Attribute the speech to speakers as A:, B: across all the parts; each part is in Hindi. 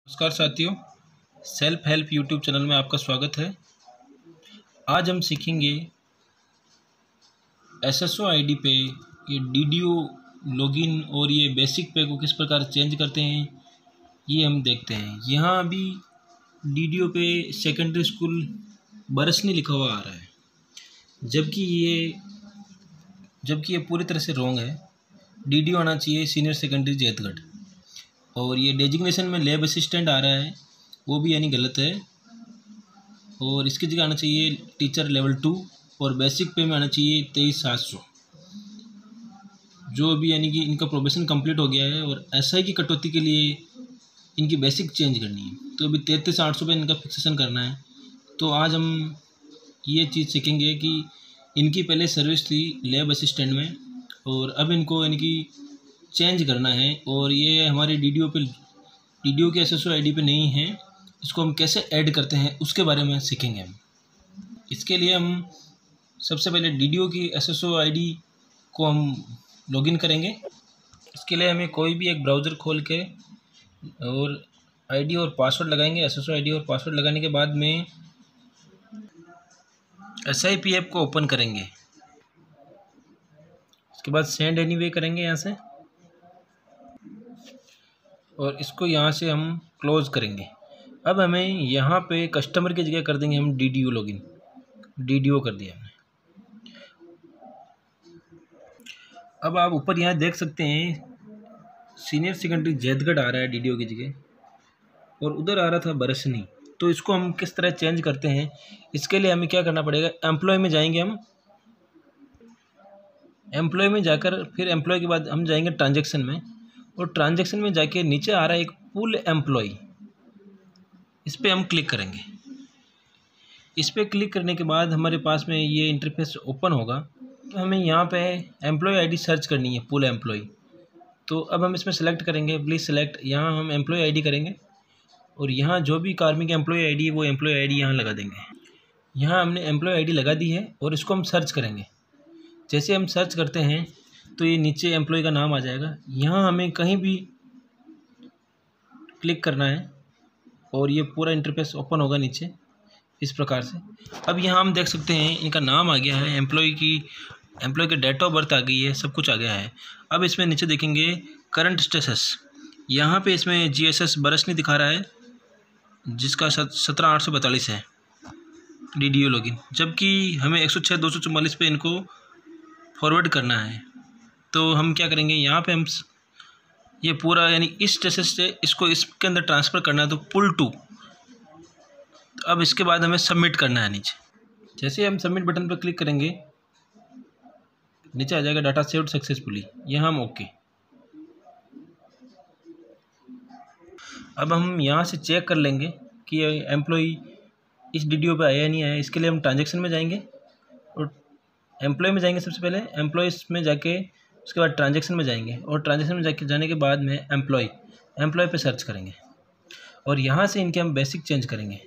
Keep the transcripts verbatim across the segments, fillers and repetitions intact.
A: नमस्कार साथियों, सेल्फ हेल्प यूट्यूब चैनल में आपका स्वागत है। आज हम सीखेंगे एसएसओ आईडी पे ये डीडीओ लॉगिन और ये बेसिक पे को किस प्रकार चेंज करते हैं, ये हम देखते हैं। यहाँ अभी डीडीओ पे सेकेंडरी स्कूल बरसनी लिखा हुआ आ रहा है, जबकि ये जबकि ये पूरी तरह से रॉन्ग है। डीडीओ आना चाहिए सीनियर सेकेंडरी जैतगढ़, और ये डेजिग्नेशन में लैब असिस्टेंट आ रहा है, वो भी यानी गलत है। और इसकी जगह आना चाहिए टीचर लेवल टू, और बेसिक पे में आना चाहिए तेईस सात सौ, जो अभी यानी कि इनका प्रोबेशन कंप्लीट हो गया है। और एसआई की कटौती के लिए इनकी बेसिक चेंज करनी है, तो अभी तैंतीस आठ सौ पे इनका फिक्सेशन करना है। तो आज हम ये चीज़ सीखेंगे कि इनकी पहले सर्विस थी लैब असिस्टेंट में, और अब इनको यानी कि चेंज करना है। और ये हमारे डीडीओ पे डीडीओ के एसएसओ आईडी पे नहीं है, इसको हम कैसे ऐड करते हैं उसके बारे में सीखेंगे हम। इसके लिए हम सबसे पहले डीडीओ की एसएसओ आईडी को हम लॉगिन करेंगे। इसके लिए हमें कोई भी एक ब्राउज़र खोल के और आईडी और पासवर्ड लगाएंगे। एसएसओ आईडी और पासवर्ड लगाने के बाद में एसआईपी ऐप को ओपन करेंगे। इसके बाद सेंड एनीवे करेंगे यहाँ से, और इसको यहाँ से हम क्लोज़ करेंगे। अब हमें यहाँ पे कस्टमर की जगह कर देंगे हम डीडीओ लॉगिन। डीडीओ कर दिया हमने। अब आप ऊपर यहाँ देख सकते हैं सीनियर सेकेंडरी जैतगढ़ आ रहा है डीडीओ की जगह, और उधर आ रहा था बरसनी। तो इसको हम किस तरह चेंज करते हैं, इसके लिए हमें क्या करना पड़ेगा। एम्प्लॉय में जाएंगे हम, एम्प्लॉय में जाकर फिर एम्प्लॉय के बाद हम जाएंगे ट्रांजैक्शन में, और ट्रांजैक्शन में जाके नीचे आ रहा है एक पुल एम्प्लॉय, इस पर हम क्लिक करेंगे। इस पर क्लिक करने के बाद हमारे पास में ये इंटरफेस ओपन होगा। तो हमें यहाँ पे एम्प्लॉय आईडी सर्च करनी है, पुल एम्प्लॉय। तो अब हम इसमें सेलेक्ट करेंगे, प्लीज़ सेलेक्ट। यहाँ हम एम्प्लॉय आईडी करेंगे, और यहाँ जो भी कार्मिक एम्प्लॉय आईडी है वो एम्प्लॉय आईडी यहाँ लगा देंगे। यहाँ हमने एम्प्लॉय आईडी लगा दी है, और इसको हम सर्च करेंगे। जैसे हम सर्च करते हैं तो ये नीचे एम्प्लॉय का नाम आ जाएगा। यहाँ हमें कहीं भी क्लिक करना है, और ये पूरा इंटरफेस ओपन होगा नीचे इस प्रकार से। अब यहाँ हम देख सकते हैं इनका नाम आ गया है, एम्प्लॉय की एम्प्लॉय की डेट ऑफ बर्थ आ गई है, सब कुछ आ गया है। अब इसमें नीचे देखेंगे करंट स्टेटस, यहाँ पे इसमें जीएसएस बरसनी दिखा रहा है, जिसका सत्रह आठ सौ बैतालीस है डीडीओ लॉगिन, जबकि हमें एक सौ छः दो सौ चौवालीस पे इनको फॉरवर्ड करना है। तो हम क्या करेंगे, यहाँ पे हम ये पूरा यानी इस स्टेटस से इसको इसके अंदर ट्रांसफ़र करना है, तो पुल टू। तो अब इसके बाद हमें सबमिट करना है नीचे। जैसे हम सबमिट बटन पर क्लिक करेंगे, नीचे आ जाएगा डाटा सेव्ड सक्सेसफुली, यहाँ हम ओके। अब हम यहाँ से चेक कर लेंगे कि एम्प्लॉय इस डीडीओ पे आया या नहीं आया। इसके लिए हम ट्रांजैक्शन में जाएंगे, और एम्प्लॉय में जाएंगे सबसे पहले, एम्प्लॉयज़ में जाके उसके बाद ट्रांजैक्शन में जाएंगे, और ट्रांजैक्शन में जाके जाने के बाद में एम्प्लॉय एम्प्लॉय पे सर्च करेंगे, और यहाँ से इनके हम बेसिक चेंज करेंगे।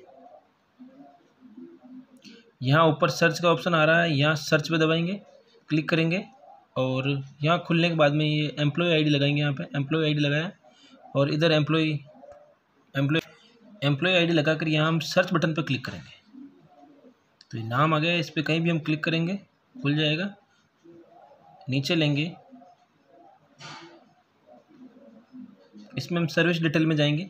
A: यहाँ ऊपर सर्च का ऑप्शन आ रहा है, यहाँ सर्च पे दबाएंगे, क्लिक करेंगे, और यहाँ खुलने के बाद में ये एम्प्लॉय आईडी लगाएंगे। यहाँ पे एम्प्लॉय आईडी लगाया, और इधर एम्प्लॉय एम्प्लॉय एम्प्लॉय आईडी लगा कर यहाँ हम सर्च बटन पर क्लिक करेंगे। तो ये नाम आ गया, इस पर कहीं भी हम क्लिक करेंगे खुल जाएगा। नीचे लेंगे, इसमें हम सर्विस डिटेल में जाएंगे,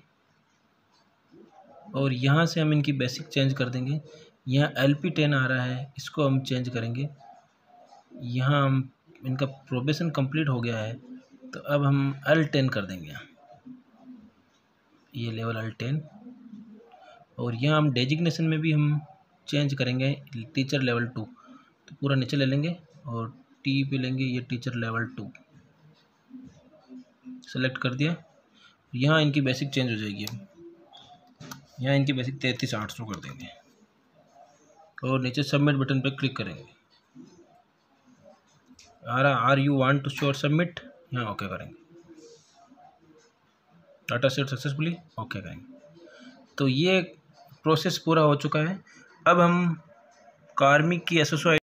A: और यहाँ से हम इनकी बेसिक चेंज कर देंगे। यहाँ एल पी टेन आ रहा है, इसको हम चेंज करेंगे। यहाँ हम इनका प्रोबेशन कंप्लीट हो गया है, तो अब हम एल टेन कर देंगे, ये लेवल एल टेन। और यहाँ हम डेजिग्नेशन में भी हम चेंज करेंगे, टीचर लेवल टू। तो पूरा नीचे ले लेंगे, और टी पे लेंगे ये टीचर लेवल टू, सेलेक्ट कर दिया। यहाँ इनकी बेसिक चेंज हो जाएगी। यहाँ इनकी बेसिक तैंतीस आठ सौ कर देंगे, और नीचे सबमिट बटन पर क्लिक करेंगे। आ रहा are you want to sure submit, यहाँ ओके करेंगे। डाटा सेट सक्सेसफुली ओके करेंगे। तो ये प्रोसेस पूरा हो चुका है। अब हम कार्मिक की एसएसओ